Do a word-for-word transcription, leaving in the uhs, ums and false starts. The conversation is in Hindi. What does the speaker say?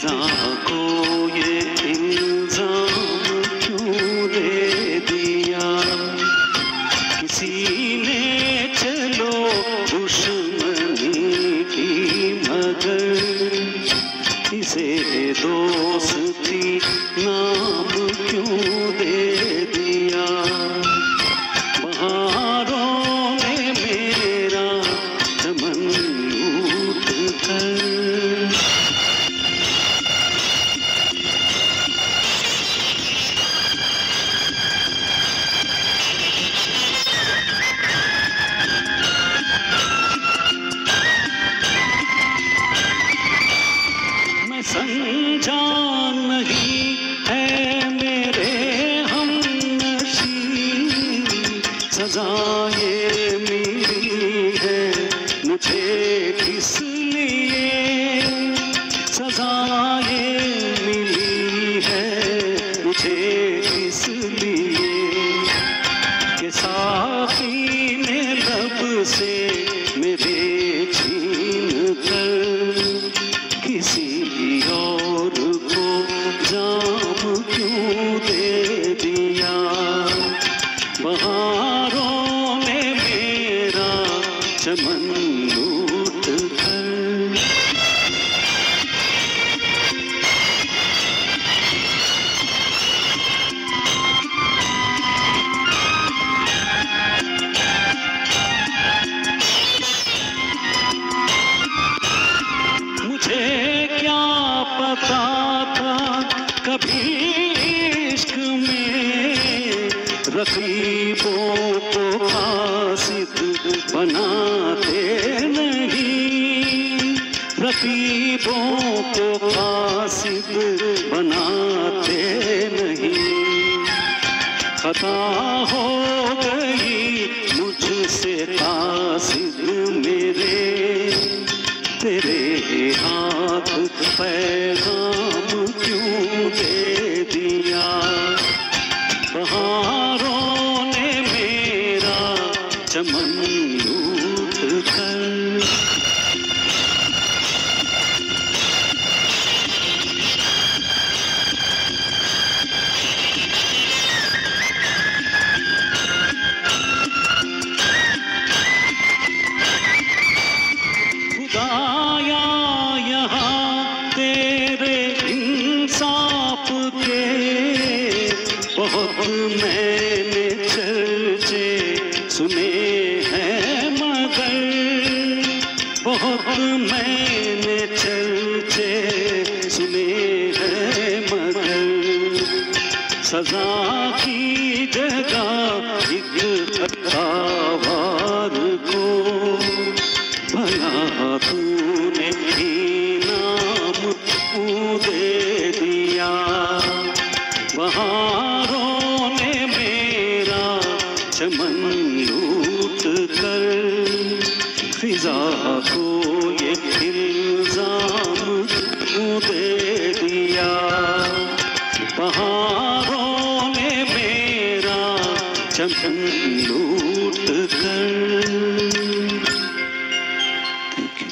फिजा को ये इल्जाम क्यों दे दिया? किसी ने चलो दुश्मनी की मगर इसे दोस्ती नाम क्यों दे दिया? बहारों ने मेरा चमन लूट कर समझा नहीं है मेरे हमनशी, सजा ये मिली है मुझे किस लिए? सजा ये मिली है मुझे किस लिए कि साथी ने लब से मेरे छीन कर किसी और को जाम क्यों दे दिया? बहारों ने मेरा चमन लूट कर मुझे क्या पता था कभी इश्क में रकीबों को कासिद बनाते नहीं, रकीबों को कासिद बनाते नहीं। खता हो गई मुझसे कासिद मेरे, तेरे हाथ पैगाम क्यों दे दिया? बहारों ने मेरा चमन लूट कर खुदाया यहाँ तेरे इंसाफ के बहुत मैंने चर्चे सुने हैं मगर, बहुत मैंने चर्चे सुने हैं मगर सजा की जगह एक अत्तावार को भला तूने इनाम क्यों दे दिया? बहारों ने मेरा चमन लूट कर फिजा को ये इल्जाम क्यों दे दिया? बहारों ने मेरा चमन लूट कर